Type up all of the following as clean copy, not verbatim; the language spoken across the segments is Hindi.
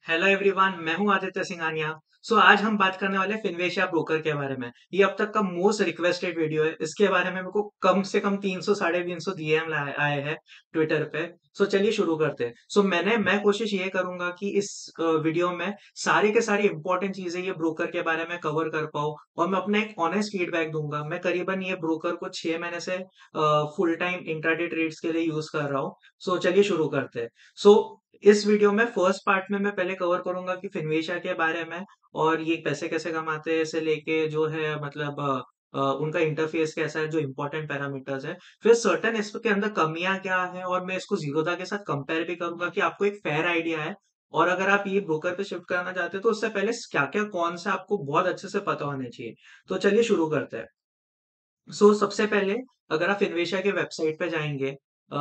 हेलो एवरीवन, मैं हूं आदित्य सिंघानिया। आज हम बात करने वाले हैं फिनवेशिया ब्रोकर के बारे में। ये अब तक का मोस्ट रिक्वेस्टेड वीडियो है। इसके बारे में मेरे को कम से कम 300 साढ़े 300 डीएम आए हैं ट्विटर पे। चलिए शुरू करते हैं। मैं कोशिश ये करूंगा कि इस वीडियो में सारी के सारी इंपॉर्टेंट चीजें ये ब्रोकर के बारे में कवर कर पाऊँ और मैं अपना एक ऑनेस्ट फीडबैक दूंगा। मैं करीबन ये ब्रोकर को 6 महीने से फुल टाइम इंट्राडे ट्रेड्स के लिए यूज कर रहा हूँ। चलिए शुरू करते हैं। सो इस वीडियो में फर्स्ट पार्ट में मैं पहले कवर करूंगा कि फिनवेशिया के बारे में और ये पैसे कैसे कमाते हैं से लेके जो है मतलब उनका इंटरफेस कैसा है, जो इंपॉर्टेंट पैरामीटर्स है। फिर सर्टेन इसके अंदर कमियां क्या है और मैं इसको जीरोधा के साथ कंपेयर भी करूंगा कि आपको एक फेयर आइडिया है। और अगर आप ये ब्रोकर पे शिफ्ट करना चाहते हैं तो उससे पहले क्या क्या कौन सा आपको बहुत अच्छे से पता होने चाहिए। चलिए शुरू करते हैं। सबसे पहले अगर आप फिनवेशिया के वेबसाइट पे जाएंगे,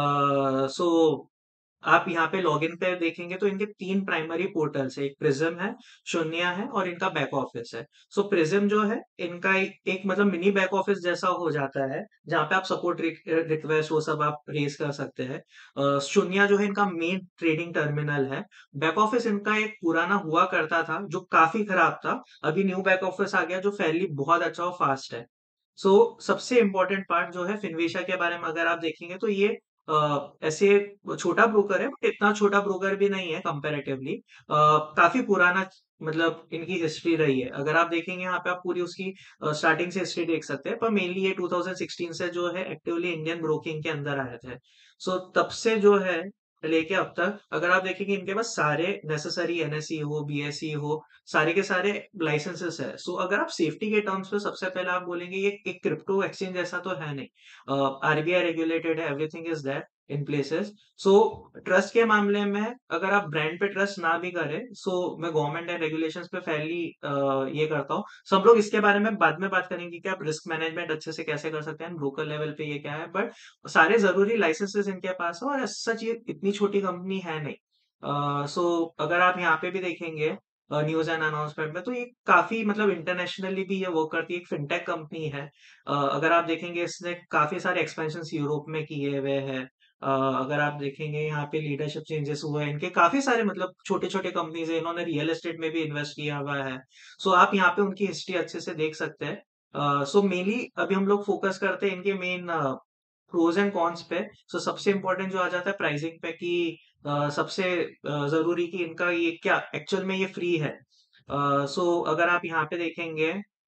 सो आप यहाँ पे लॉगिन पे देखेंगे तो इनके तीन प्राइमरी पोर्टल्स है। एक प्रिज्म है, शून्य है और इनका बैक ऑफिस है। प्रिज्म जो है इनका एक मतलब मिनी बैक ऑफिस जैसा हो जाता है, जहाँ पे आप सपोर्ट रिक्वेस्ट वो सब आप रेज कर सकते हैं। शून्य जो है इनका मेन ट्रेडिंग टर्मिनल है। बैक ऑफिस इनका एक पुराना हुआ करता था जो काफी खराब था। अभी न्यू बैक ऑफिस आ गया जो फैली बहुत अच्छा और फास्ट है। सबसे इम्पोर्टेंट पार्ट जो है फिनवेशिया के बारे में अगर आप देखेंगे तो ये ऐसे छोटा ब्रोकर है, बट इतना छोटा ब्रोकर भी नहीं है कंपैरेटिवली। काफी पुराना मतलब इनकी हिस्ट्री रही है। अगर आप देखेंगे यहाँ पे आप पूरी उसकी स्टार्टिंग से हिस्ट्री देख सकते हैं, पर मेनली ये 2016 से जो है एक्टिवली इंडियन ब्रोकिंग के अंदर आए थे। तब से जो है लेके अब तक अगर आप देखेंगे इनके पास सारे नेसेसरी एनएसई हो, बीएसई हो, सारे के सारे लाइसेंसेस है। अगर आप सेफ्टी के टर्म्स पे सबसे पहले आप बोलेंगे ये एक क्रिप्टो एक्सचेंज जैसा तो है नहीं। आरबीआई रेगुलेटेड है, everything is there in places. So trust के मामले में अगर आप ब्रांड पे ट्रस्ट ना भी करें, मैं गवर्नमेंट एंड रेगुलेशंस पे फैली ये करता हूँ। सब लोग इसके बारे में बाद में बात करेंगे कि आप रिस्क मैनेजमेंट अच्छे से कैसे कर सकते हैं ब्रोकर लेवल पे ये क्या है, बट सारे जरूरी लाइसेंसेस इनके पास है और सच ये इतनी छोटी कंपनी है नहीं। अगर आप यहाँ पे भी देखेंगे न्यूज एंड अनाउंसमेंट में, तो ये काफी मतलब इंटरनेशनली भी ये वर्क करती है, एक फिनटेक कंपनी है। अगर आप देखेंगे इसने काफी सारे एक्सपेंशन यूरोप में किए हुए हैं। अगर आप देखेंगे यहाँ पे लीडरशिप चेंजेस हुए हैं इनके काफी सारे मतलब छोटे छोटे कंपनीज है, इन्होंने रियल एस्टेट में भी इन्वेस्ट किया हुआ है। आप यहाँ पे उनकी हिस्ट्री अच्छे से देख सकते हैं। मेनली अभी हम लोग फोकस करते हैं इनके मेन प्रोज एंड कॉन्स पे। सबसे इम्पोर्टेंट जो आ जाता है प्राइसिंग पे कि सबसे जरूरी कि इनका ये क्या एक्चुअल में ये फ्री है। अगर आप यहाँ पे देखेंगे,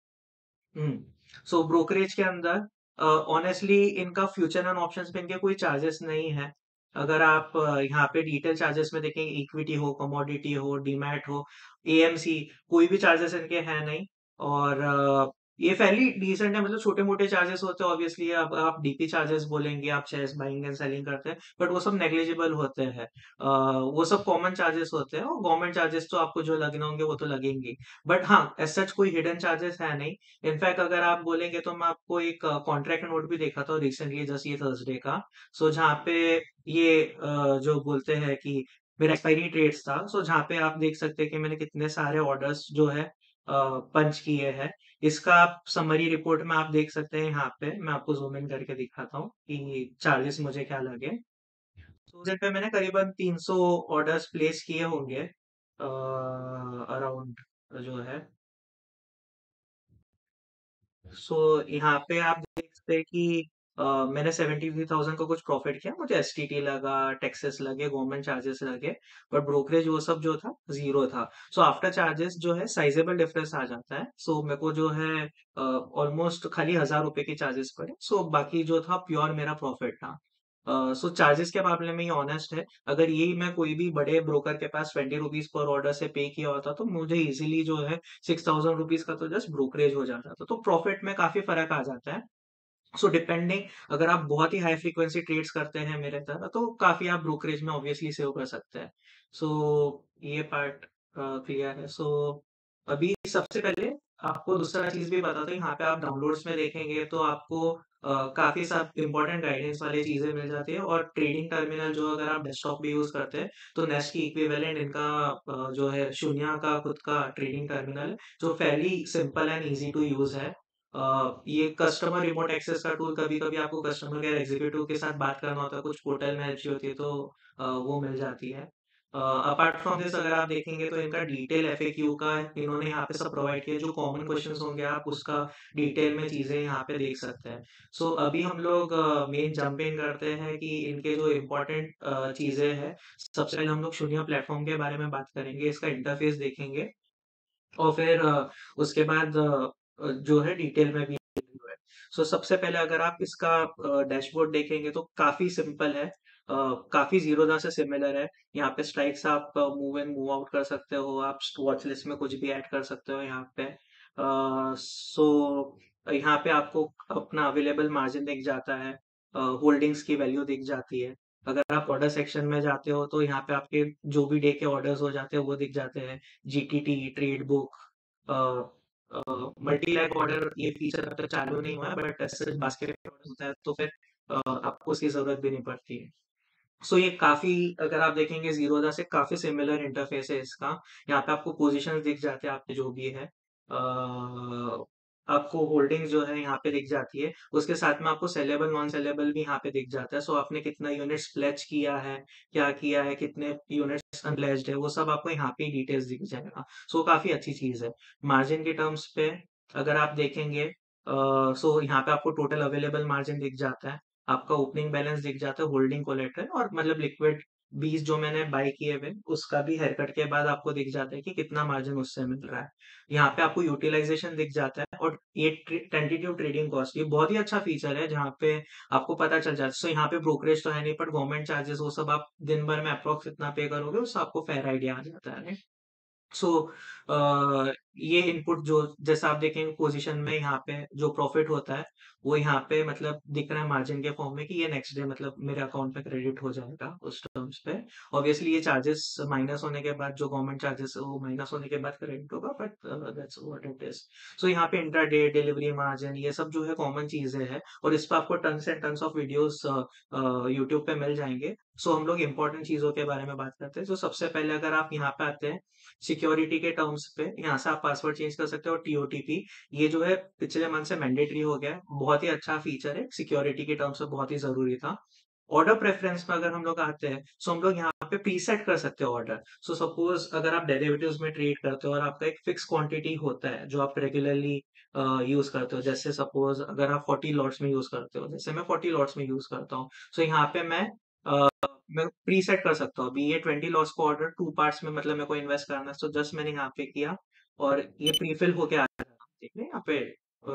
ब्रोकरेज के अंदर ऑनेस्टली इनका फ्यूचर एंड ऑप्शंस पे इनके कोई चार्जेस नहीं है। अगर आप यहाँ पे डिटेल चार्जेस में देखेंगे, इक्विटी हो, कमोडिटी हो, डीमैट हो, एएमसी, कोई भी चार्जेस इनके हैं नहीं। और ये फैली डिसेंट है, मतलब छोटे मोटे चार्जेस होते हैं ऑब्वियसली। अब आप डीपी चार्जेस बोलेंगे, आप शेयर्स बाइंग एंड सेलिंग करते हैं, बट वो सब नेग्लिजिबल होते हैं। वो सब कॉमन चार्जेस होते हैं और गवर्नमेंट चार्जेस तो आपको जो लगने होंगे वो तो लगेंगे। बट हाँ, एज सच कोई हिडन चार्जेस है नहीं। इनफैक्ट अगर आप बोलेंगे तो मैं आपको एक कॉन्ट्रैक्ट नोट भी देखा था रिसेंटली, जस्ट ये थर्सडे का। जहाँ पे ये जो बोलते हैं कि मेरा एक्सपायरी ट्रेड्स था, जहाँ पे आप देख सकते हैं कि मैंने कितने सारे ऑर्डर्स जो है पंच किए हैं। इसका आप समरी रिपोर्ट में आप देख सकते हैं। यहाँ पे मैं आपको जूम इन करके दिखाता हूँ कि चार्जेस मुझे क्या लगे। उस दिन पे मैंने करीबन 300 ऑर्डर्स प्लेस किए होंगे अराउंड जो है। यहाँ पे आप देख सकते हैं कि मैंने 73,000 का कुछ प्रॉफिट किया। मुझे एसटीटी लगा, टैक्सेस लगे, गवर्नमेंट चार्जेस लगे, बट ब्रोकरेज वो सब जो था जीरो था। आफ्टर चार्जेस जो है साइजेबल डिफरेंस आ जाता है। मेरे को जो है ऑलमोस्ट खाली 1,000 रुपए के चार्जेस पड़े। बाकी जो था प्योर मेरा प्रॉफिट था। चार्जेस के मामले में ये ऑनेस्ट है। अगर यही मैं कोई भी बड़े ब्रोकर के पास 20 रुपीज पर ऑर्डर से पे किया होता तो मुझे इजीली जो है 6,000 रुपीज का तो जस्ट ब्रोकरेज हो जाता था। प्रॉफिट में काफी फर्क आ जाता है। डिपेंडिंग, अगर आप बहुत ही हाई फ्रीक्वेंसी ट्रेड्स करते हैं मेरे तरह, तो काफी आप ब्रोकरेज में ऑब्वियसली सेव कर सकते हैं। ये पार्ट क्लियर है। अभी सबसे पहले आपको दूसरा चीज भी बताता हूँ। यहाँ पे आप डाउनलोड्स में देखेंगे तो आपको काफी सब इंपॉर्टेंट गाइडेंस वाली चीजें मिल जाती है। और ट्रेडिंग टर्मिनल जो अगर आप डेस्कटॉप भी यूज करते हैं तो नेस्ट की इक्विवेलेंट इनका जो है शून्य का खुद का ट्रेडिंग टर्मिनल है, जो fairly simple and easy to use है। ये कस्टमर रिमोट एक्सेस का टूल, कभी कभी आपको कस्टमर केयर एग्जीक्यूटिव के साथ बात करना होता है, कुछ पोर्टल में हेल्प चाहिए होती है तो वो मिल जाती है। अपार्ट फ्रॉम दिस अगर आप देखेंगे तो इनका डिटेल एफएक्यू का इन्होंने यहाँ पे सब प्रोवाइड किया है, जो कॉमन क्वेश्चंस होंगे आप उसका डिटेल में चीजें यहाँ पे देख सकते हैं। सो अभी हम लोग मेन जंप इन करते हैं कि इनके जो इम्पोर्टेंट चीजें हैं। सबसे पहले हम लोग शून्य प्लेटफॉर्म के बारे में बात करेंगे, इसका इंटरफेस देखेंगे और फिर उसके बाद जो है डिटेल में भी है। सो सबसे पहले अगर आप इसका डैशबोर्ड देखेंगे तो काफी सिंपल है, काफी जीरोधा से सिमिलर है। यहाँ पे स्ट्राइक्स आप मूव इन मूव आउट कर सकते हो, आप वॉच लिस्ट में कुछ भी ऐड कर सकते हो यहाँ पे। सो यहाँ पे आपको अपना अवेलेबल मार्जिन दिख जाता है, होल्डिंग्स की वैल्यू दिख जाती है। अगर आप ऑर्डर सेक्शन में जाते हो तो यहाँ पे आपके जो भी डे के ऑर्डर्स हो जाते हैं वो दिख जाते हैं। GTT, trade book, multi leg order ये फीचर अब तक चालू नहीं हुआ है, बट ऐसे बास्केट ऑर्डर होता है तो फिर आपको उसकी जरूरत भी नहीं पड़ती है। सो ये काफी, अगर आप देखेंगे जीरोधा से काफी सिमिलर इंटरफेस है इसका। यहाँ पे आपको पोजीशंस दिख जाते हैं आपके जो भी है, आपको होल्डिंग्स जो है यहाँ पे दिख जाती है, उसके साथ में आपको सेलेबल नॉन सेलेबल भी यहाँ पे दिख जाता है। सो आपने कितना यूनिट्स प्लेज किया है, क्या किया है, कितने यूनिट्स अनप्लेज्ड है, वो सब आपको यहाँ पे डिटेल्स दिख जाएगा। सो काफी अच्छी चीज है। मार्जिन के टर्म्स पे अगर आप देखेंगे, सो यहाँ पे आपको टोटल अवेलेबल मार्जिन दिख जाता है, आपका ओपनिंग बैलेंस दिख जाता है, होल्डिंग कोलेटरल और मतलब लिक्विड बीस जो मैंने बाय किए हुए उसका भी हेयरकट के बाद आपको दिख जाता है कि कितना मार्जिन उससे मिल रहा है। यहाँ पे आपको यूटिलाइजेशन दिख जाता है और ये टेंटेटिव ट्रेडिंग कॉस्ट, ये बहुत ही अच्छा फीचर है जहाँ पे आपको पता चल जाता है। सो यहाँ पे ब्रोकरेज तो है नहीं, पर गवर्नमेंट चार्जेस वो सब आप दिन भर में अप्रोक्स इतना पे करोगे उससे आपको फेयर आइडिया आ जाता है। सो ये इनपुट जो जैसा आप देखेंगे पोजीशन में यहाँ पे जो प्रॉफिट होता है वो यहाँ पे मतलब दिख रहा है मार्जिन के फॉर्म में कि ये नेक्स्ट डे मतलब मेरे अकाउंट पे क्रेडिट हो जाएगा उस टर्म्स पे। ऑब्वियसली ये चार्जेस माइनस होने के बाद, जो गवर्नमेंट चार्जेस है वो माइनस होने के बाद क्रेडिट होगा, but that's what it is. So यहाँ पे इंट्रा डे डिलीवरी मार्जिन ये सब जो है कॉमन चीजें हैं और इस पर आपको tons and tons of videos YouTube पे मिल जाएंगे। सो हम लोग इंपॉर्टेंट चीजों के बारे में बात करते हैं। तो सबसे पहले अगर आप यहाँ पे आते हैं सिक्योरिटी के टर्म्स पे, यहाँ से आप पासवर्ड चेंज कर सकते हो, और टीओटीपी ये जो है पिछले मंथ से मैंडेटरी हो गया है, बहुत ही अच्छा फीचर है, सिक्योरिटी के टर्म्स में बहुत ही जरूरी था। ऑर्डर प्रेफरेंस में अगर हम लोग आते हैं, सो हम लोग यहाँ पे प्रीसेट कर सकते हो ऑर्डर। सो सपोज अगर आप डेरिवेटिव्स में ट्रेड करते हो और आपका एक फिक्स क्वांटिटी होता है जो आप रेगुलरली यूज करते हो, जैसे सपोज अगर आप 40 लॉट्स में यूज करते हो, जैसे मैं 40 लॉट्स में यूज करता हूँ, सो यहाँ पे मैं प्रीसेट कर सकता हूँ। अभी ये 20 लॉस को ऑर्डर टू पार्ट्स में मतलब मेरे को इन्वेस्ट करना है, तो जस्ट मैंने यहाँ पे किया और ये प्रीफिल होके आ जाएगा, ठीक है यहाँ पे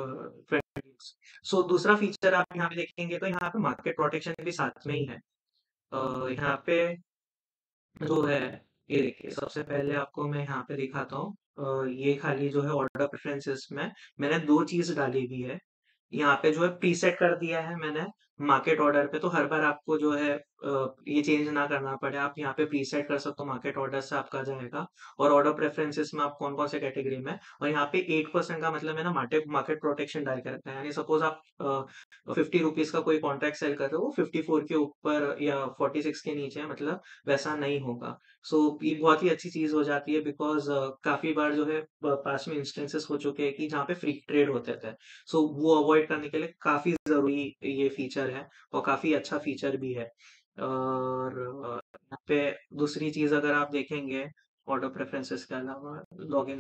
20। सो दूसरा फीचर आप यहाँ पे देखेंगे तो यहाँ पे मार्केट प्रोटेक्शन भी साथ में ही है। यहाँ पे जो है, ये देखिए सबसे पहले आपको मैं यहाँ पे दिखाता हूँ। ये खाली जो है ऑर्डर प्रेफरेंसेस में मैंने दो चीज डाली हुई है। यहाँ पे जो है प्रीसेट कर दिया है मैंने मार्केट ऑर्डर पे, तो हर बार आपको जो है ये चेंज ना करना पड़े, आप यहाँ पे प्रीसेट कर सकते हो, मार्केट ऑर्डर से आपका जाएगा। और ऑर्डर प्रेफरेंसेस में आप कौन कौन से कैटेगरी में, और यहाँ पे 8% का मतलब है ना मार्केट मार्केट प्रोटेक्शन डाल के रखा है, यानी सपोज आप 50 रुपीज का कोई कॉन्ट्रैक्ट सेल कर रहे हो, 54 के ऊपर या 46 के नीचे है, मतलब वैसा नहीं होगा। सो ये बहुत ही अच्छी चीज हो जाती है, बिकॉज काफी बार जो है पास में इंस्टेंसेस हो चुके हैं कि जहाँ पे फ्री ट्रेड होते थे। सो वो अवॉइड करने के लिए काफी जरूरी ये फीचर है और काफी अच्छा फीचर भी है। और यहाँ पे दूसरी चीज अगर आप देखेंगे ऑटो प्रेफरेंसेस के अलावा लॉगिन,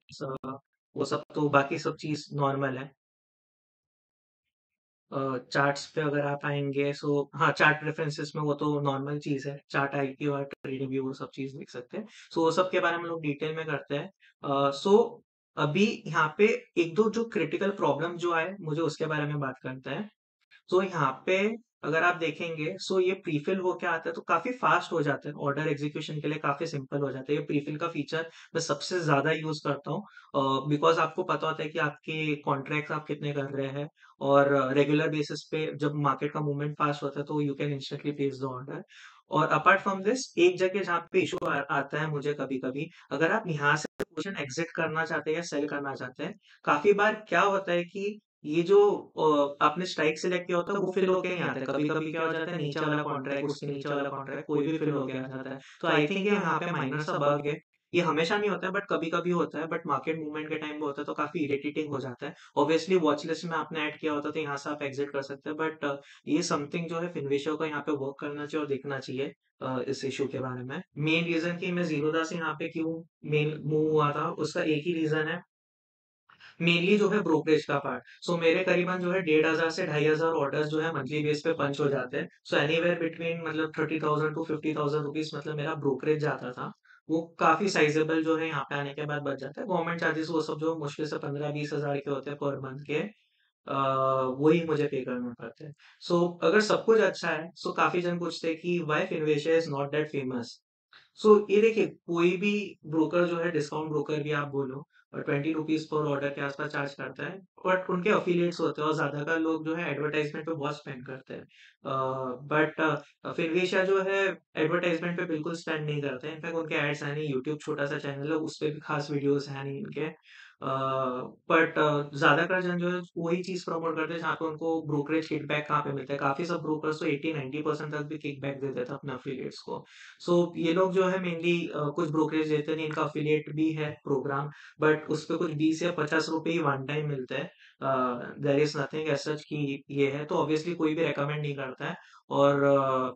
वो सब तो बाकी सब चीज नॉर्मल है। चार्ट्स पे अगर आप आएंगे, सो हाँ चार्ट प्रेफरेंसेस में वो तो नॉर्मल चीज है, चार्ट आईक्यू और ट्रेडिंग व्यू वो सब चीज देख सकते हैं। सो वो सब के बारे में हम लोग डिटेल में करते हैं। सो अभी यहाँ पे एक दो जो क्रिटिकल प्रॉब्लम जो आए मुझे उसके बारे में बात करते हैं। तो यहाँ पे अगर आप देखेंगे, सो ये प्रीफिल होके आता है तो काफी फास्ट हो जाता है, ऑर्डर एग्जीक्यूशन के लिए काफी सिंपल हो जाता है। ये प्रीफिल का फीचर मैं सबसे ज्यादा यूज करता हूँ, बिकॉज आपको पता होता है कि आपके कॉन्ट्रैक्ट आप कितने कर रहे हैं, और रेगुलर बेसिस पे जब मार्केट का मूवमेंट फास्ट होता है तो you can instantly place the order. और अपार्ट फ्रॉम दिस एक जगह जहाँ पे इशू आता है मुझे कभी कभी, अगर आप यहाँ से पोजीशन एग्जिट करना चाहते हैं या सेल करना चाहते हैं, काफी बार क्या होता है कि ये जो आपने स्ट्राइक सिलेक्ट किया होता है वो फिल होके नहीं आता है, कभी-कभी क्या हो जाता है नीचे वाला कॉन्ट्रैक्ट, उसके नीचे वाला कॉन्ट्रैक्ट कोई भी फिल होके आ जाता है। तो आई थिंक ये यहाँ पे माइनर सा बग है ये हमेशा नहीं होता है बट कभी-कभी होता है, बट मार्केट मूवमेंट के टाइम पे होता है तो काफ़ी इरिटेटिंग हो जाता है। ऑब्वियसली वॉच लिस्ट में आपने ऐड किया होता है तो यहाँ से आप एग्ज़िट कर सकते हैं, बट ये समथिंग जो है फिनविशर को यहाँ पे वर्क करना चाहिए और देखना चाहिए इस इश्यू के बारे में। मेन रीज़न कि मैं ज़ीरोधा से यहाँ पे क्यों मेन मूव हुआ था, उसका एक ही रीज़न है, मेनली जो है ब्रोकरेज का पार्ट। सो मेरे करीबन जो है 1500 से 2500 ऑर्डर्स जो है मंथली बेस पे पंच हो जाते हैं। सो एनीवेयर बिटवीन मतलब 30,000 टू 50,000 रुपीज़ मतलब मेरा ब्रोकरेज जाता था। वो काफ़ी साइज़ेबल जो है यहाँ पे आने के बाद बच जाता है। गवर्नमेंट चार्जेज़ वो सब जो मुश्किल से 15-20 हज़ार के होते हैं पर मंथ के, वही मुझे पे करना पड़ता है। सो अगर सब कुछ अच्छा है, सो काफ़ी जन पूछते हैं कि why Finvasia is not that famous? So ये देखिए, कोई भी ब्रोकर जो है, डिस्काउंट ब्रोकर भी आप बोलो, और 20 रुपीज़ पर ऑर्डर के आस-पास चार्ज करता है, बट उनके एफिलिएट्स होते हैं और ज़्यादातर लोग जो है एडवर्टाइज़मेंट पे बहुत स्पेंड करते हैं। बट फिनविशा जो है एडवर्टाइज़मेंट पे बिल्कुल स्पेंड नहीं करते हैं। इनफैक्ट उनके एड्स है नहीं, यूट्यूब छोटा-सा चैनल है, उसपे भी खास वीडियोज़ है नहीं इनके। बट ज़्यादातर जन जो है वही चीज़ प्रमोट करते हैं जहाँ पे उनको ब्रोकरेज किकबैक कहाँ पे मिलता है। काफ़ी सब ब्रोकर्स तो 80-90% तक भी किकबैक दे देते हैं अपने एफिलिएट्स को। सो ये लोग जो है मेनली कुछ ब्रोकरेज देते नहीं, इनका अफिलिएट भी है प्रोग्राम, बट उसपे कुछ 20 या 50 रुपए ही वन टाइम मिलते हैं। There is nothing as such कि ये है, तो ऑब्वियसली कोई भी रिकमेंड नहीं करता है। और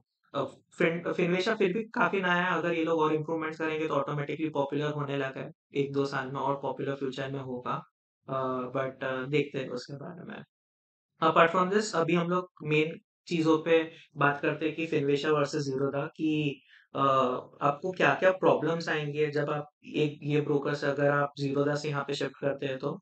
फिनविशा फिर भी काफ़ी नया है, अगर ये लोग और इम्प्रूवमेंट्स करेंगे तो ऑटोमैटिकली पॉपुलर होने लगा है। 1-2 साल में और पॉपुलर फ्यूचर में होगा। बट देखते हैं उसके बारे में। अपार्ट फ्रॉम दिस अभी हम लोग मेन चीज़ों पे बात करते हैं कि फिनविशा वर्सेस ज़ीरोधा कि आपको क्या-क्या प्रॉब्लम्स आएँगे जब आप एक ये ब्रोकर से अगर आप ज़ीरोधा से यहाँ पे शिफ्ट करते हैं तो।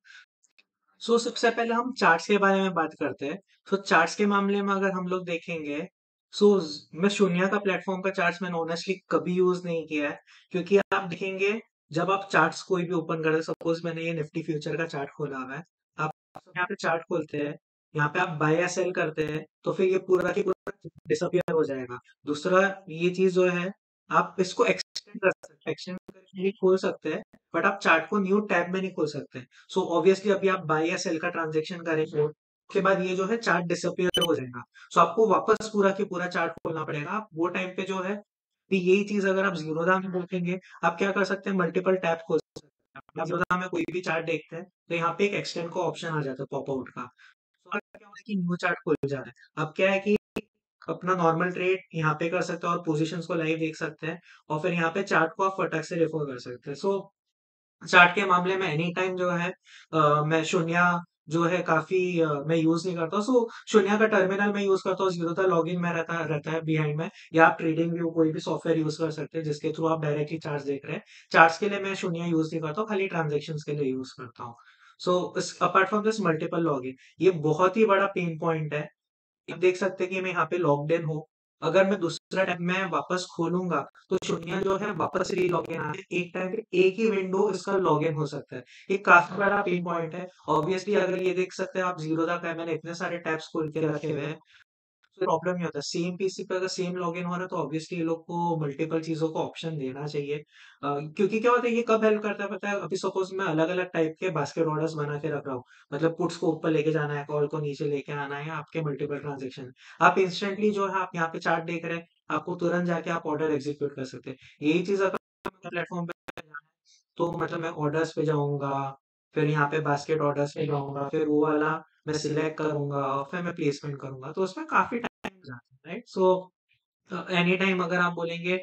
सो सबसे पहले हम चार्ट्स के बारे में बात करते हैं। सो चार्ट्स के मामले में अगर हम लोग देखेंगे, सो मैं शून्य का प्लेटफ़ॉर्म का चार्ट्स मैंने ऑनेस्टली कभी यूज़ नहीं किया है, क्योंकि आप देखेंगे जब आप चार्ट्स कोई भी ओपन करें, सपोज़ मैंने ये निफ्टी फ्यूचर का चार्ट खोला हुआ है। आप यहाँ पे चार्ट खोलते हैं, यहाँ पे आप बाय या सेल करते हैं, तो फिर ये पूरा की पूरा डिसअपीयर हो जाएगा। दूसरा ये चीज़ जो है, आप इसको एक्सटेंड कर सकते हैं, एक्सटेंड करके भी खोल सकते हैं, बट आप चार्ट को न्यू टैब में नहीं खोल सकते। सो ऑब्वियसली अभी आप बाय या सेल का ट्रांज़ैक्शन करेंगे, उसके बाद ये जो है चार्ट डिसअपीयर हो जाएगा। सो आपको वापस पूरा की पूरा चार्ट खोलना पड़ेगा। आप वो टाइम पे जो है, कि यही चीज़ अगर आप ज़ीरोधा में देखेंगे, आप क्या कर सकते हैं, मल्टीपल टैब खोल सकते हैं। आप ज़ीरोधा में कोई भी चार्ट देखते हैं, तो यहाँ पे एक एक्सटेंड का ऑप्शन आ जाता है पॉपआउट का। तो अब क्या हो रहा है कि न्यू चार्ट खुल जा रहा है। अब क्या है कि अपना नॉर्मल ट्रेड यहाँ पे कर सकते हैं और पोज़ीशंस को लाइव देख सकते हैं, और फिर यहाँ पे चार्ट को आप फटाक से रेफ़र कर सकते हैं। सो चार्ट के मामले में एनी टाइम जो है, मैं शून्य जो है काफ़ी मैं यूज़ नहीं करता हूँ। सो शून्य का टर्मिनल मैं यूज़ करता हूँ, ज़ीरोधा लॉगिन में रहता रहता है बिहाइंड में, या आप ट्रेडिंग व्यू कोई भी सॉफ्टवेयर यूज़ कर सकते हैं जिसके थ्रू आप डायरेक्टली चार्ट्स देख रहे हैं। चार्ट्स के लिए मैं शून्य यूज़ नहीं करता हूँ, खाली ट्रांज़ैक्शंस के लिए यूज़ करता हूँ। सो इस apart from this multiple login, ये बहुत ही बड़ा पेन पॉइंट है। आप देख सकते हैं कि मैं यहाँ पे लॉग्ड इन हूँ। अगर मैं दूसरा टैब मैं वापस खोलूँगा, तो शून्य जो है वापस री-लॉगिन आए, एक टाइम पे एक ही विंडो इसका लॉगिन हो सकता है। ये काफ़ी बड़ा पेन पॉइंट है। ऑब्वियसली अगर ये देख सकते हैं आप, ज़ीरोधा का मैंने इतने सारे टैब्स खोल के रखे हुए हैं, तो प्रॉब्लम नहीं होता। सेम पीसी पे अगर सेम लॉगिन हो रहा है तो ऑब्वियसली ये लोग को मल्टीपल चीज़ों को ऑप्शन देना चाहिए। क्योंकि क्या होता है, ये कब हेल्प करता है पता है? अभी सपोज़ मैं अलग-अलग टाइप के बास्केट ऑर्डर्स बना के रख रहा हूँ। मतलब पुट्स को ऊपर लेके जाना है, कॉल को नीचे लेके आना है, आपके मल्टीपल ट्रांज़ैक्शन। आप इंस्टेंटली जो है आप यहाँ पे चार्ट देख रहे हैं, आपको तुरंत जाके आप ऑर्डर एग्ज़ीक्यूट कर सकते हैं। यही चीज़ अगर प्लेटफ़ॉर्म पे जाना है, तो मतलब मैं ऑर्डर्स पे जाऊँगा, फिर यहाँ पे बास्केट ऑर्डर्स पे जाऊँगा, फिर वो वाला मैं सिलेक्ट करूँगा और फिर मैं प्लेसमेंट करूँगा, तो उसमें काफ़ी टाइम जाता है, राइट? सो एनी टाइम अगर आप बोलेंगे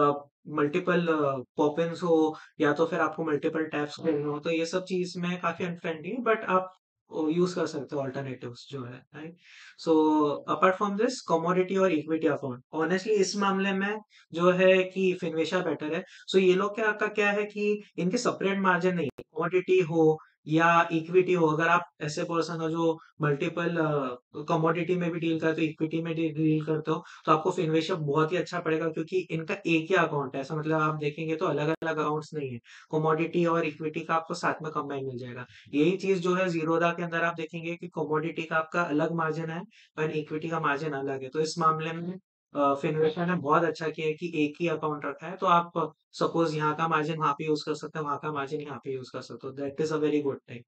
मल्टीपल पॉपिन्स हो, या तो फिर आपको मल्टीपल टैब्स खोलना हो, तो ये सब चीज़ में काफ़ी अनफ्रेंडली है, बट आप यूज़ कर सकते हो अल्टरनेटिव्स जो है, right? So apart from this commodity और इक्विटी अकाउंट, ऑनेस्टली इस मामले में जो है कि फिनविशा बेटर है। सो ये लोग क्या का क्या है कि इनके सेपरेट मार्जिन नहीं है। कमोडिटी हो या इक्विटी हो, अगर आप ऐसे पर्सन हो जो मल्टीपल कमोडिटी में भी डील करते हो, इक्विटी में डील करते हो, तो आपको फिनविशा बहुत ही अच्छा पड़ेगा, क्योंकि इनका एक ही अकाउंट है। ऐसा मतलब आप देखेंगे तो अलग-अलग अकाउंट्स नहीं है। कमोडिटी और इक्विटी का आपको साथ में कंबाइन मिल जाएगा। यही चीज़ जो है ज़ीरोधा के अंदर आप देखेंगे कि कमोडिटी का आपका अलग मार्जिन है और इक्विटी का मार्जिन अलग है। तो इस मामले में फिनविशा ने बहुत अच्छा किया है कि एक ही अकाउंट रखा है। तो आप सपोज़ यहाँ का मार्जिन वहाँ पे यूज़ कर सकते हैं, वहाँ का मार्जिन यहाँ पे यूज़ कर सकते हो। That is a very good thing.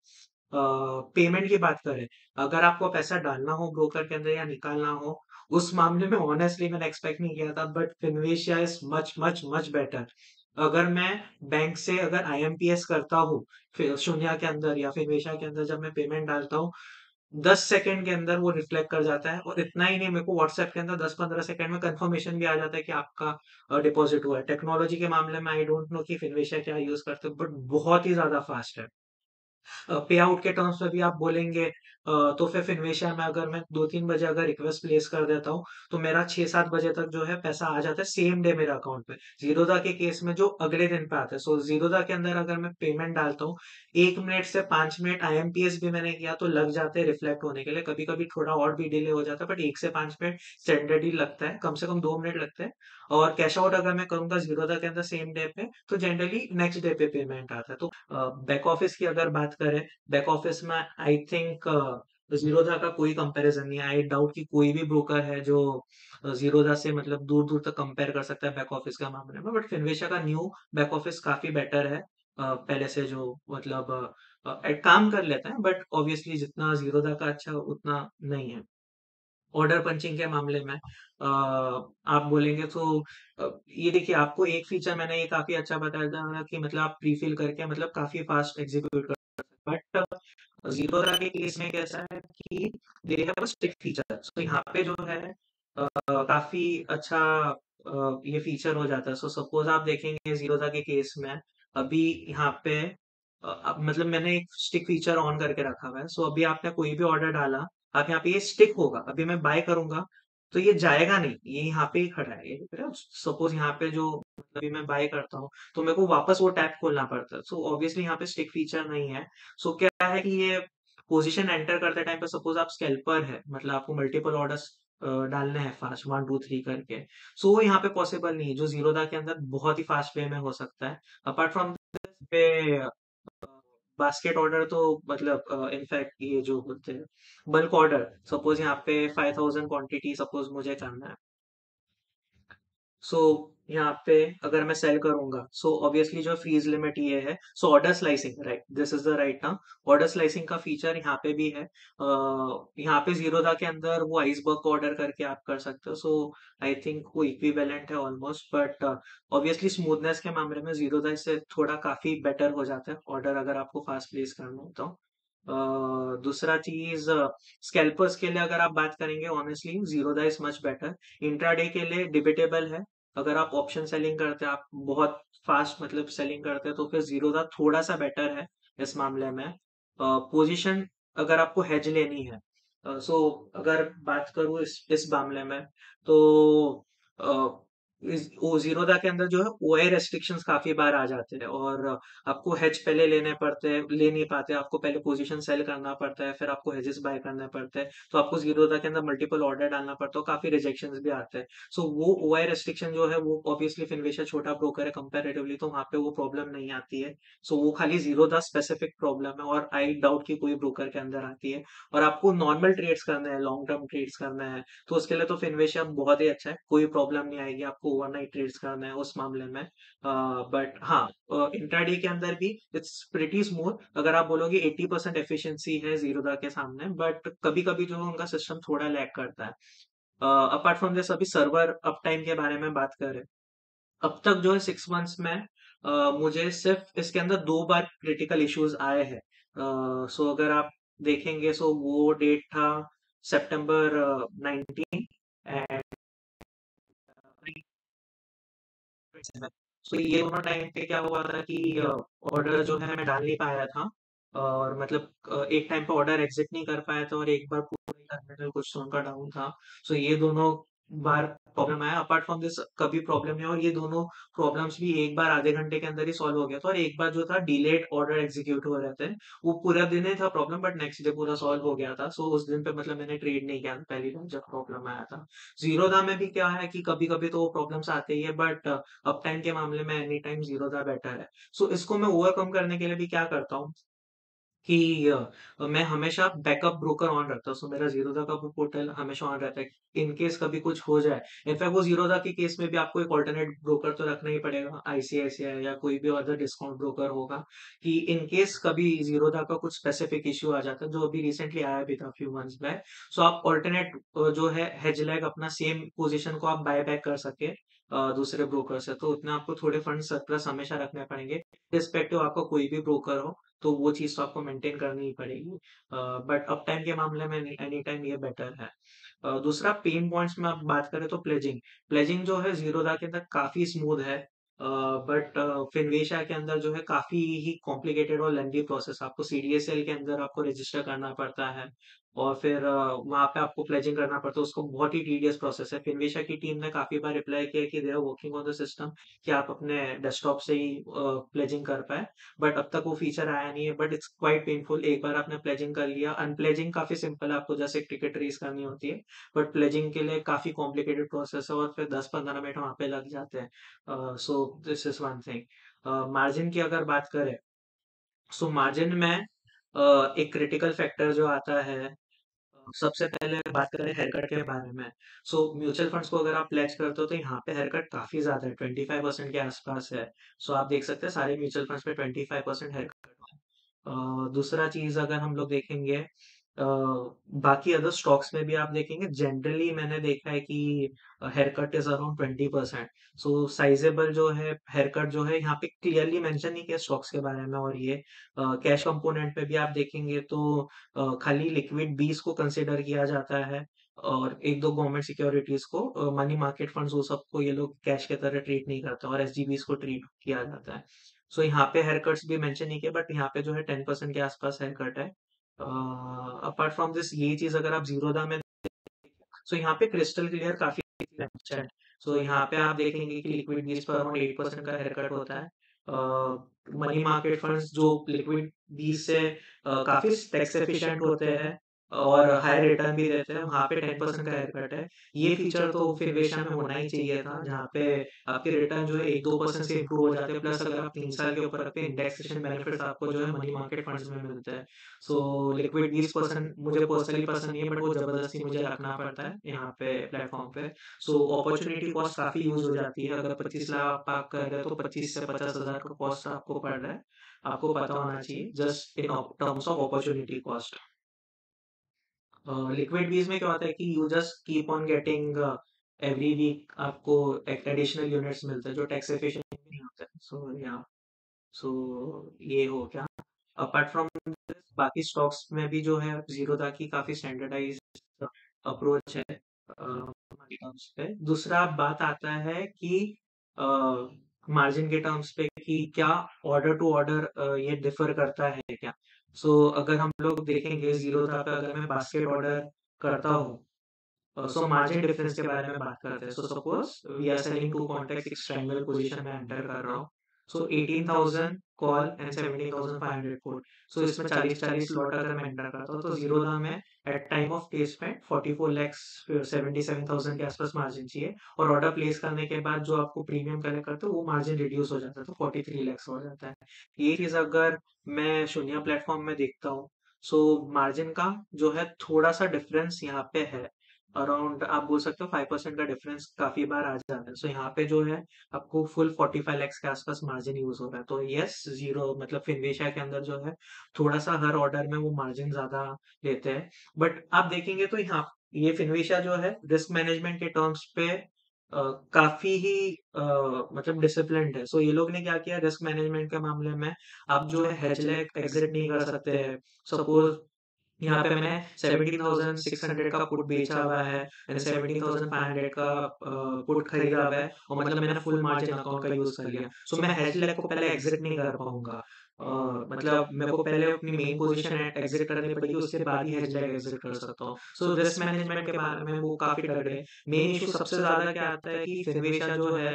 Payment की बात करें, अगर आपको पैसा डालना हो ब्रोकर के अंदर या निकालना हो, उस मामले में ऑनेस्टली मैंने एक्सपेक्ट नहीं किया था, but Finvasia is much, much, much better. अगर मैं बैंक से अगर आईएमपीएस करता हूँ, फिर शून्य के अंदर या फिर वेशा के अंदर जब मैं पेमेंट डालता हूँ, 10 सेकंड के अंदर वो रिफ्लेक्ट कर जाता है और इतना ही नहीं मेरे को व्हाट्सएप के अंदर 10-15 सेकंड में कंफर्मेशन भी आ जाता है कि आपका डिपॉजिट हुआ है। टेक्नोलॉजी के मामले में आई डोंट नो कि फिनविशा क्या यूज़ करते हो बट बहुत ही ज़्यादा फास्ट है। पे आउट के टर्म्स में भी आप बोलेंगे तो फिर फिनविशा में अगर मैं 2-3 बजे अगर रिक्वेस्ट प्लेस कर देता हूँ, तो मेरा 6-7 बजे तक जो है पैसा आ जाता है सेम डे मेरे अकाउंट पे। ज़ीरोधा के केस में जो अगले दिन पे आता है। सो ज़ीरोधा के अंदर अगर मैं पेमेंट डालता हूँ, 1 मिनट से 5 मिनट आईएमपीएस भी मैंने किया तो लग जाते हैं रिफ्लेक्ट होने के लिए। कभी-कभी थोड़ा और भी डिले हो जाता है बट 1 से 5 मिनट स्टैंडर्ड ही लगता है। कम से कम 2 मिनट लगते हैं और कैश आउट अगर मैं करूँगा ज़ीरोधा के अंदर सेम डे पे, तो जनरली नेक्स्ट डे पे पेमेंट आता है। तो बैक ऑफिस की अगर बात करें, बैक ऑफिस में आई थिंक ज़ीरोधा का कोई कंपैरिजन नहीं है। आई डाउट कि कोई भी ब्रोकर है जो ज़ीरोधा से मतलब दूर-दूर तक कंपेयर कर सकता है बैक ऑफिस के मामले में। बट फिनविशा का न्यू बैक ऑफिस काफ़ी बेटर है पहले से जो मतलब काम कर लेता है बट ऑब्वियसली जितना ज़ीरोधा का अच्छा उतना नहीं है। ऑर्डर पंचिंग के मामले में आप बोलेंगे तो ये देखिए आपको एक फीचर मैंने ये काफ़ी अच्छा बताया था कि मतलब आप प्री-फिल करके मतलब काफ़ी फास्ट एग्ज़ीक्यूट कर बट ज़ीरोधा के केस में कैसा है कि they have a stick feature so यहाँ पे जो है काफ़ी अच्छा ये फीचर हो जाता है। सो सपोज़ आप देखेंगे ज़ीरोधा के केस में अभी यहाँ पे अब मतलब मैंने एक स्टिक फीचर ऑन करके रखा हुआ है। सो अभी आपने कोई भी ऑर्डर डाला, आप यहाँ पे ये स्टिक होगा। अभी मैं बाय करूँगा, तो ये जाएगा नहीं, ये यहाँ पे ही खड़ा है। ये दिख रहा है? सपोज़ यहाँ पे जो अभी मैं बाय करता हूँ, तो मेरे को वापस वो टैब खोलना पड़ता है। सो ऑब्वियसली यहाँ पे स्टिक फीचर नहीं है। सो क्या है कि ये पोज़ीशन एंटर करते टाइम पे सपोज़ आप स्कैल्पर है, मतलब आपको मल्टीपल ऑर्डर्स डालने हैं फास्ट 1, 2, 3 करके। सो वो यहाँ पे पॉसिबल नहीं है, जो ज़ीरोधा के अंदर बहुत ही फास्ट वे में हो सकता है। अपार्ट फ्रॉम दिस पे बास्केट ऑर्डर तो मतलब इनफैक्ट ये जो बोलते हैं बल्क ऑर्डर सपोज यहाँ पे 5000 क्वांटिटी सपोज मुझे करना है सो यहाँ पे अगर मैं सेल करूंगा सो ऑब्वियसली जो फ्रीज लिमिट ये है so order slicing right this is the right term order slicing का फीचर यहाँ पे भी है यहाँ पे ज़ीरोधा के अंदर वो आइसबर्ग ऑर्डर करके आप कर सकते हो सो आई थिंक वो इक्विवेलेंट है ऑलमोस्ट बट ऑब्वियसली स्मूथनेस के मामले में ज़ीरोधा इससे थोड़ा काफी बेटर हो जाता है ऑर्डर अगर आपको फास्ट प्लेस करना हो तो दूसरा चीज स्कैल्पर्स के लिए अगर आप बात करेंगे honestly Zerodha is much better intraday के लिए डिबेटेबल है अगर आप ऑप्शन सेलिंग करते हैं आप बहुत फास्ट मतलब सेलिंग करते हैं तो फिर ज़ीरोधा थोड़ा सा बेटर है इस मामले में पोजीशन अगर आपको हेज लेनी है सो अगर बात करूँ इस मामले में तो वो ज़ीरोधा के अंदर जो है ओआई रेस्ट्रिक्शंस काफी बार आ जाते हैं और आपको हेज पहले लेने पड़ते हैं ले नहीं पाते आपको पहले पोजीशन सेल करना पड़ता है फिर आपको हेजेस बाय करने पड़ते हैं तो आपको ज़ीरोधा के अंदर मल्टीपल ऑर्डर डालना पड़ता है काफी रिजेक्शंस भी आते हैं सो वो ओआई रेस्ट्रिक्शन जो है वो ऑब्वियसली फिनविशा छोटा ब्रोकर है कंपैरेटिवली तो वहां पे वो प्रॉब्लम नहीं आती है सो वो खाली ज़ीरोधा स्पेसिफिक प्रॉब्लम है और आई डाउट कि कोई ब्रोकर के अंदर आती है और आपको नॉर्मल ट्रेड्स करना है लॉन्ग टर्म ट्रेड्स करना है तो उसके लिए तो फिनविशा बहुत ही अच्छा है कोई प्रॉब्लम नहीं आएगी आपको ओवरनाइट ट्रेड्स करना है उस मामले में बट हाँ इंट्राडे के अंदर भी इट्स प्रिटी स्मूथ अगर आप बोलोगे 80% एफिशिएंसी है ज़ीरोधा के सामने बट कभी कभी जो उनका सिस्टम थोड़ा लैग करता है अपार्ट फ्रॉम दिस अभी सर्वर अप टाइम के बारे में बात करें अब तक जो है 6 मंथ्स में मुझे सिर्फ इसके अंदर 2 बार क्रिटिकल इश्यूज आए हैं सो अगर आप देखेंगे सो वो डेट था सितंबर 19 एंड सो ये दोनों टाइम पे क्या हुआ था कि ऑर्डर जो है मैं डाल नहीं पाया था और मतलब एक टाइम पे ऑर्डर एग्जिट नहीं कर पाया था और एक बार पूरे करने में कुछ तो उनका डाउन था सो ये दोनों बार प्रॉब्लम आया अपार्ट फ्रॉम दिस कभी प्रॉब्लम नहीं और ये दोनों प्रॉब्लम्स भी एक बार आधे घंटे के अंदर ही सॉल्व हो गया था और एक बार जो था डिलेड ऑर्डर एग्जीक्यूट हो रहे थे वो पूरा दिन ही था प्रॉब्लम बट नेक्स्ट डे पूरा सॉल्व हो गया था सो उस दिन पे मतलब मैंने ट्रेड नहीं किया था पहली बार जब प्रॉब्लम आया था जीरोधा में भी क्या है कि कभी कभी तो प्रॉब्लम्स आते ही है बट अप टाइम के मामले में एनी टाइम ज़ीरोधा बेटर है। सो इसको मैं ओवरकम करने के लिए भी क्या करता हूँ कि मैं हमेशा बैकअप ब्रोकर ऑन रखता हूँ। सो मेरा ज़ीरोधा का भी पोर्टल हमेशा ऑन रहता है। इन केस कभी कुछ हो जाए, इनफैक्ट वो ज़ीरोधा के केस में भी आपको एक अल्टरनेट ब्रोकर तो रखना ही पड़ेगा, आईसीआईसीआई या कोई भी अदर डिस्काउंट ब्रोकर होगा कि इन केस कभी ज़ीरोधा का कुछ स्पेसिफिक इश्यू आ जाता है, जो अभी रिसेंटली आया भी था फ्यू मंथ्स बैक। सो आप अल्टरनेट जो है हेज लैग अपना सेम पोज़ीशन को आप बाय बैक कर सके दूसरे ब्रोकर से, तो उतने आपको थोड़े फंड सरप्लस हमेशा रखने पड़ेंगे। रिस्पेक्टिव आपका कोई भी ब्रोकर हो, तो वो चीज़ तो आपको मेंटेन करनी ही पड़ेगी। बट अप टाइम के मामले में एनी टाइम ये बेटर है। दूसरा पेन पॉइंट्स में आप बात करें तो प्लेजिंग। प्लेजिंग जो है ज़ीरोधा के अंदर काफ़ी स्मूथ है। बट फिनवेशा के अंदर जो है काफ़ी ही कॉम्प्लिकेटेड और लेंथी प्रोसेस, आपको सीडीएसएल के अंदर आपको रजिस्टर करना पड़ता है और फिर वहाँ पे आपको प्लेजिंग करना पड़ता है, उसको बहुत ही टीडियस प्रोसेस है। फिनवेशा की टीम ने काफ़ी बार रिप्लाई किया कि they are working on the system कि आप अपने डेस्कटॉप से ही प्लेजिंग कर पाएँ, बट अब तक वो फीचर आया नहीं है, बट इट्स क्वाइट पेनफुल। एक बार आपने प्लेजिंग कर लिया, अनप्लेजिंग काफ़ी सिंपल है, आपको जैसे एक टिकट रेज़ करनी होती है, बट प्लेजिंग के लिए काफ़ी कॉम्प्लिकेटेड प्रोसेस है और फिर 10-15 मिनट वहाँ पे लग जाते हैं। So this is one thing. Margin की अगर बात करें, सो मार्जिन में एक क्रिटिकल फैक्टर जो आता है, सबसे पहले बात करें हेयरकट के बारे में। सो म्यूचुअल फंड्स को अगर आप प्लेज करते हो तो यहाँ पे हेयरकट काफ़ी ज़्यादा है, 25% के आसपास है। सो आप देख सकते हैं सारे म्यूचुअल फंड्स पे 25% हेयरकट है। दूसरा चीज़ अगर हम लोग देखेंगे, बाकी अदर स्टॉक्स में भी आप देखेंगे, जनरली मैंने देखा है कि haircut is around 20%। So sizeable जो है हेयरकट जो है यहाँ पे क्लियरली मेंशन नहीं किया स्टॉक्स के बारे में। और ये कैश कंपोनेंट पे भी आप देखेंगे तो खाली लिक्विड बीस को कंसिडर किया जाता है और एक दो गवर्नमेंट सिक्योरिटीज को, मनी मार्केट फंड्स वो सबको ये लोग कैश के तरह ट्रीट नहीं करते और एसजीबीस को ट्रीट किया जाता है। सो यहाँ पे हेयर कट्स भी मेंशन नहीं किया, बट यहाँ पे जो है 10% के आसपास हेयर कट है। अपार्ट फ्रॉम दिस ये चीज अगर आप जीरोधा में, सो यहाँ पे क्रिस्टल क्लियर काफी अच्छा है। सो यहाँ पे आप देखेंगे कि लिक्विड बीस पर अराउंड 8% का हेयर कट होता है। मनी मार्केट फंड्स जो लिक्विड बीस से काफी टैक्स एफिशिएंट होते हैं और हाई रिटर्न भी देते हैं, वहाँ पे 10% का हेयर कट है। ये फीचर तो फिनवेशा में होना ही चाहिए था, जहाँ पे आपके रिटर्न जो है 1-2% से इम्प्रूव हो जाते हैं, प्लस अगर आप 3 साल के ऊपर रखते हैं इंडेक्सेशन बेनिफिट्स आपको जो है मनी मार्केट फंड्स में मिलते हैं। सो लिक्विड 20% मुझे पर्सनली पसंद नहीं है, बट वो जबरदस्ती मुझे रखना पड़ता है यहाँ पे प्लेटफॉर्म पे। सो अपॉर्चुनिटी कॉस्ट काफी यूज हो जाती है, अगर 25 लाख आप कर रहे हो तो 25 से 50 हजार का कॉस्ट आपको पड़ रहा है, आपको पता होना चाहिए just in terms of opportunity cost. Liquid bees में क्या होता है कि you just keep on getting every week आपको एडिशनल यूनिट्स मिलते हैं जो टैक्स एफिशिएंट नहीं होते हैं। सो या सो ये हो गया। अपार्ट फ्रॉम दिस बाकी स्टॉक्स में भी जो है जीरोधा की काफी स्टैंडर्डाइज्ड अप्रोच है टर्म्स पे। दूसरा बात आता है कि मार्जिन के टर्म्स पे कि क्या ऑर्डर टू ऑर्डर ये डिफर करता है क्या। सो अगर हम लोग देखेंगे जीरोधा पे, अगर मैं बास्केट ऑर्डर करता हूँ, सो मार्जिन डिफरेंस के बारे में बात करते हैं। So suppose we are selling two contract, एक ट्रायंगल पोजीशन में एंटर कर रहा हूँ। So 18,000 call and 17,500 put. So इसमें 40-40 लॉट अगर मैं एंटर करता हूँ तो जीरोधा में at time of placement 44 lakhs 77,000 के आसपास मार्जिन चाहिए, और ऑर्डर प्लेस करने के बाद जो आपको प्रीमियम कलेक्ट करते हो वो मार्जिन रिड्यूस हो जाता है, तो 43 लैक्स हो जाता है। ये चीज अगर मैं शून्य प्लेटफॉर्म में देखता हूँ, सो मार्जिन का जो है थोड़ा सा डिफरेंस यहाँ पे है, अराउंड आप बोल सकते हो 5% का डिफरेंस काफी बार आ जाता है। सो यहाँ पे जो है आपको फुल 45 लैक्स के आसपास मार्जिन यूज हो रहा है, तो यस जीरो मतलब फिनवेशा के अंदर जो है थोड़ा सा हर ऑर्डर में वो मार्जिन ज्यादा लेते हैं। बट आप देखेंगे तो यहाँ ये फिनवेशा जो है रिस्क मैनेजमेंट के टर्म्स पे काफी ही मतलब डिसिप्लिन्ड है। सो ये लोग ने क्या किया रिस्क मैनेजमेंट के मामले में, आप जो है हेज एग्जिट नहीं कर सकते हैं। सपोज यहाँ पे मैंने 17,600 का पुट बेचा हुआ है एंड 17,500 का पुट खरीदा हुआ है, और मतलब मैंने फुल मार्जिन अकाउंट का यूज कर लिया। सो मैं हेज लेग को पहले एग्जिट नहीं कर पाऊंगा। मतलब मेरे को पहले अपनी मेन पोजीशन एग्जिट करनी पड़ेगी, उसके बाद ही हेज लेग एग्जिट कर सकता हूँ। सो रिस्क मैनेजमेंट के बारे में वो काफी तगड़े हैं। मेन इशू सबसे ज्यादा क्या आता है कि फिनवेशा जो है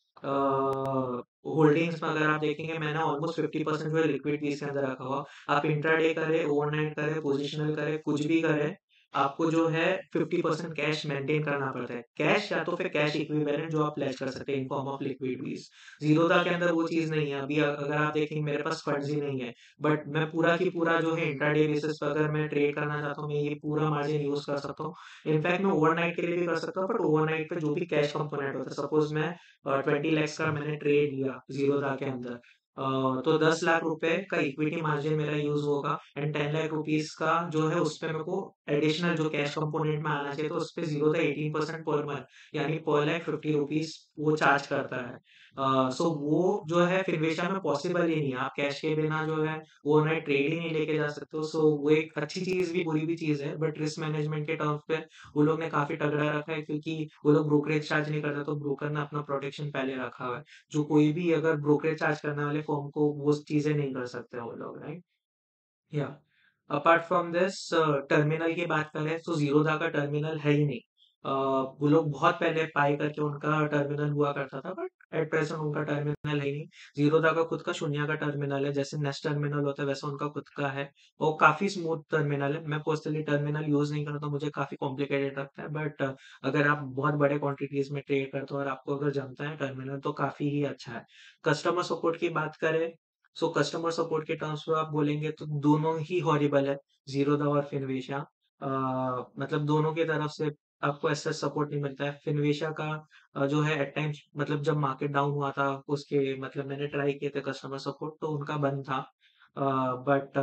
होल्डिंग्स में अगर आप देखेंगे मैंने ऑलमोस्ट 50% जो है लिक्विड पीस के अंदर रखा हुआ। आप इंट्राडे करें, ओवरनाइट करें, पोजिशनल करें, कुछ भी करें, आपको जो है 50% कैश मेंटेन करना पड़ता है। कैश या तो फिर कैश इक्विवेलेंट जो आप प्लेज कर सकते हैं in form of liquid piece. Zerodha के अंदर वो चीज नहीं है। अभी अगर आप देखेंगे मेरे पास फंड्स ही नहीं है, बट मैं पूरा की पूरा जो है इंट्राडे बेसिस पर अगर मैं ट्रेड करना चाहता हूँ, मैं ये पूरा मार्जिन यूज कर सकता हूँ। इनफैक्ट मैं ओवरनाइट के लिए भी कर सकता हूँ, बट ओवरनाइट पे जो भी कैश कंपोनेंट होता है, सपोज मैं 20 लैक्स का मैंने ट्रेड लिया जीरोधा के अंदर, तो 10 लाख रुपए का इक्विटी मार्जिन मेरा यूज़ होगा एंड 10 लाख रुपीस का जो है उसपे मेरे को एडिशनल जो कैश कंपोनेंट में आना चाहिए तो उसपे 0 था 18% पर मंथ यानी पर लाख 50 रुपीस वो चार्ज करता है। सो वो जो है फिनविशा में पॉसिबल ही नहीं है। आप कैश के बिना जो है ओवरनाइट ट्रेड ही नहीं लेके जा सकते हो। सो वो एक अच्छी चीज़ भी बुरी भी चीज़ है बट रिस्क मैनेजमेंट के टर्म्स पे वो लोग ने काफ़ी तगड़ा रखा है क्योंकि वो लोग ब्रोकरेज चार्ज नहीं करते तो ब्रोकर ने अपना प्रोटेक्शन पहले रखा हुआ है। जो कोई भी अगर ब्रोकरेज चार्ज करने वाले फर्म को वो चीज़ें नहीं कर सकते वो लोग, राइट? या अपार्ट फ्रॉम दिस टर्मिनल की बात करें तो ज़ीरोधा का टर्मिनल है ही नहीं। वो लोग बहुत पहले पाई करके उनका टर्मिनल हुआ करता था बट एट प्रेजेंट उनका टर्मिनल है ही नहीं। ज़ीरोधा का खुद का शून्य का टर्मिनल है, जैसे नेस्ट टर्मिनल होता है वैसा उनका खुद का है और काफ़ी स्मूथ टर्मिनल है। मैं पर्सनली टर्मिनल यूज़ नहीं करता, मुझे काफ़ी कॉम्प्लिकेटेड लगता है बट अगर आप बहुत बड़े क्वांटिटीज़ में ट्रेड करते हो और आपको अगर जमता है टर्मिनल तो काफ़ी ही अच्छा है। कस्टमर सपोर्ट की बात करें सो कस्टमर सपोर्ट के टर्म्स में आप बोलेंगे तो दोनों ही हॉरिबल है, ज़ीरोधा और फिनविशा। मतलब दोनों की तरफ से आपको ऐसा सपोर्ट नहीं मिलता है। फिनविशा का जो है एट टाइम्स मतलब जब मार्केट डाउन हुआ था उसके मतलब मैंने ट्राई किए थे कस्टमर सपोर्ट तो उनका बंद था। बट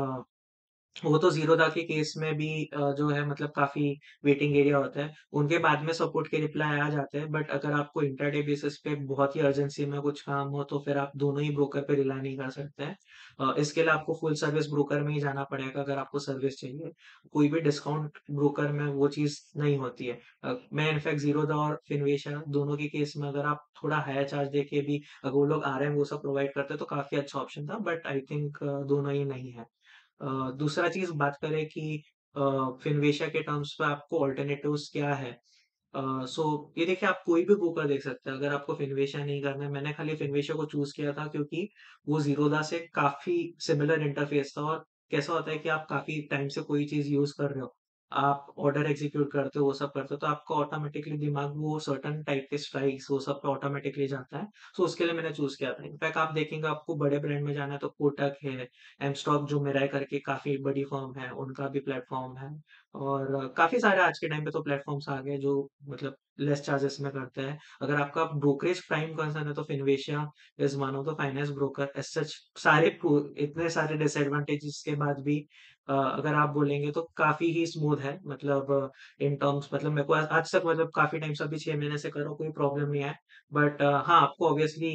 वो तो ज़ीरोधा के केस में भी जो है मतलब काफ़ी वेटिंग एरिया होता है। उनके बाद में सपोर्ट के रिप्लाई आ जाते हैं बट अगर आपको इंट्राडे बेसिस पे बहुत ही अर्जेंसी में कुछ काम हो तो फिर आप दोनों ही ब्रोकर पे रिलाई नहीं कर सकते हैं। इसके लिए आपको फुल सर्विस ब्रोकर में ही जाना पड़ेगा अगर आपको सर्विस चाहिए। कोई भी डिस्काउंट ब्रोकर में वो चीज़ नहीं होती है। मैं इनफैक्ट ज़ीरोधा और फिनविशा दोनों के केस में अगर आप थोड़ा हायर चार्ज देके भी अगर वो लोग आरएम वो सब प्रोवाइड करते हैं तो काफ़ी अच्छा ऑप्शन था बट आई थिंक दोनों ही नहीं है। दूसरा चीज़ बात करें कि फिनवेशा के टर्म्स पे आपको अल्टरनेटिव्स क्या है? सो ये देखिए आप कोई भी ब्रोकर देख सकते हैं, अगर आपको फिनवेशा नहीं करना है, मैंने खाली फिनवेशा को चूज़ किया था क्योंकि वो ज़ीरोधा से काफ़ी सिमिलर इंटरफेस था और कैसा होता है कि आप काफ़ी टाइम से कोई चीज़ यूज़ कर रहे हो, आप ऑर्डर एग्ज़ीक्यूट करते हो, वो सब करते हो, तो आपका ऑटोमैटिकली दिमाग वो सर्टेन टाइप के स्ट्राइक्स वो सब पे ऑटोमैटिकली जाता है। सो उसके लिए मैंने चूज़ किया था। इनफैक्ट आप देखेंगे आपको बड़े ब्रांड में जाना है तो कोटक है, एमस्टॉक जो मिराई करके काफ़ी बड़ी फर्म है, उनका भी प्लेटफ़ॉर्म है और काफ़ी सारे आज के टाइम पे तो प्लेटफ़ॉर्म्स आ गए जो मतलब लेस चार्जेस में करते हैं। अगर आपका ब्रोकरेज प्राइम कंसर्न है तो Finvasia is one of the finest broker as such सारे प्रो इतने सारे डिसएडवांटेजेस के बाद भी अगर आप बोलेंगे तो काफ़ी ही स्मूथ है मतलब इन टर्म्स मतलब मेरे को आज आज तक मतलब काफ़ी टाइम से अभी 6 महीने से कर रहा हूँ, कोई प्रॉब्लम नहीं है। बट हाँ, आपको ऑब्वियसली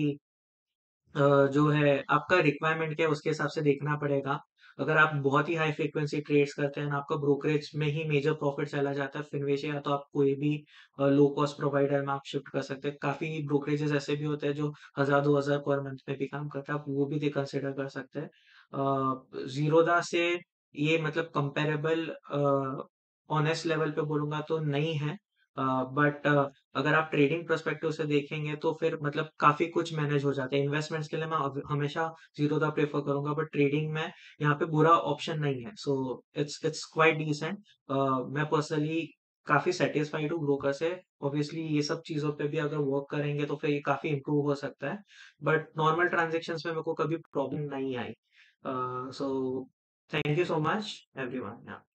जो है आपका रिक्वायरमेंट क्या है उसके हिसाब से देखना पड़ेगा। अगर आप बहुत ही हाई फ्रीक्वेंसी ट्रेड्स करते हैं ना आपका ब्रोकरेज में ही मेजर प्रॉफिट चला जाता है फिनविशा या तो आप कोई भी लो कॉस्ट प्रोवाइडर में आप शिफ्ट कर सकते हैं। काफ़ी ब्रोकरेजेस ऐसे भी होते हैं जो 1000 2000 पर मंथ में भी काम करते हैं, आप वो भी कंसिडर कर सकते हैं। ज़ीरोधा से ये मतलब कंपैरेबल ऑनेस्ट लेवल पे बोलूँगा तो नहीं है। बट अगर आप ट्रेडिंग पर्सपेक्टिव से देखेंगे तो फिर मतलब काफ़ी कुछ मैनेज हो जाता है। इन्वेस्टमेंट्स के लिए मैं हमेशा ज़ीरोधा प्रेफ़र करूँगा बट ट्रेडिंग में यहाँ पे बुरा ऑप्शन नहीं है। So it's it's quite decent. मैं पर्सनली काफ़ी सैटिस्फाइड हूँ ब्रोकर से। ऑब्वियसली ये सब चीज़ों पे भी अगर वर्क करेंगे तो फिर ये काफ़ी इम्प्रूव हो सकता है। बट नॉर्मल ट्रांज़ैक्शंस में मेरे को कभी प्रॉब्लम नहीं आई। So thank you so much everyone. या